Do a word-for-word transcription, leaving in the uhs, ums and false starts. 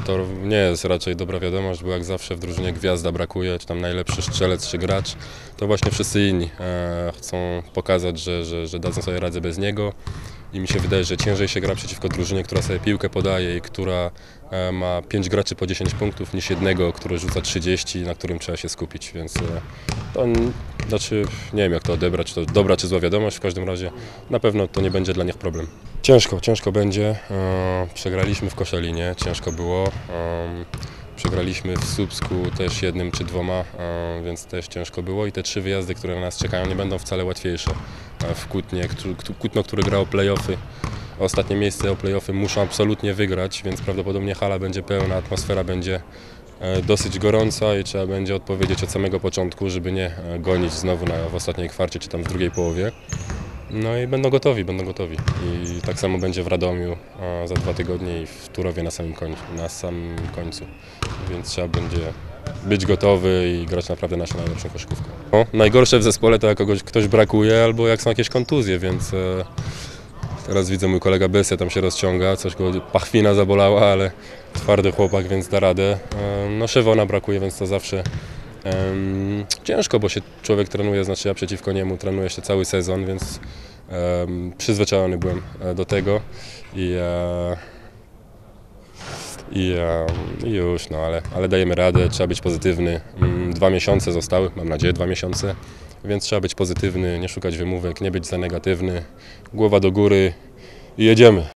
To nie jest raczej dobra wiadomość, bo jak zawsze w drużynie gwiazda brakuje, czy tam najlepszy strzelec, czy gracz, to właśnie wszyscy inni e, chcą pokazać, że, że, że dadzą sobie radę bez niego i mi się wydaje, że ciężej się gra przeciwko drużynie, która sobie piłkę podaje i która e, ma pięć graczy po dziesięć punktów, niż jednego, który rzuca trzydzieści, na którym trzeba się skupić, więc e, to znaczy nie wiem jak to odebrać, czy to dobra czy zła wiadomość, w każdym razie na pewno to nie będzie dla nich problem. Ciężko, ciężko będzie. E, przegraliśmy w Koszalinie, ciężko było. E, przegraliśmy w Słupsku też jednym czy dwoma, e, więc też ciężko było i te trzy wyjazdy, które na nas czekają, nie będą wcale łatwiejsze. E, w Kutnie, Kutno, który gra o play-offy, ostatnie miejsce o play-offy muszą absolutnie wygrać, więc prawdopodobnie hala będzie pełna, atmosfera będzie e, dosyć gorąca i trzeba będzie odpowiedzieć od samego początku, żeby nie e, gonić znowu na, w ostatniej kwarcie czy tam w drugiej połowie. No i będą gotowi, będą gotowi. I tak samo będzie w Radomiu a za dwa tygodnie i w Turowie na samym końcu, na samym końcu. Więc trzeba będzie być gotowy i grać naprawdę naszą najlepszą koszykówkę. No, najgorsze w zespole to jak kogoś ktoś brakuje albo jak są jakieś kontuzje, więc e, teraz widzę mój kolega Besja tam się rozciąga, coś go pachwina zabolała, ale twardy chłopak, więc da radę. E, no Szewona brakuje, więc to zawsze Um, ciężko, bo się człowiek trenuje, znaczy ja przeciwko niemu trenuję się cały sezon, więc um, przyzwyczajony byłem do tego i, e, i, e, i już, no ale, ale dajemy radę, trzeba być pozytywny. Um, dwa miesiące zostały, mam nadzieję dwa miesiące, więc trzeba być pozytywny, nie szukać wymówek, nie być za negatywny, głowa do góry i jedziemy.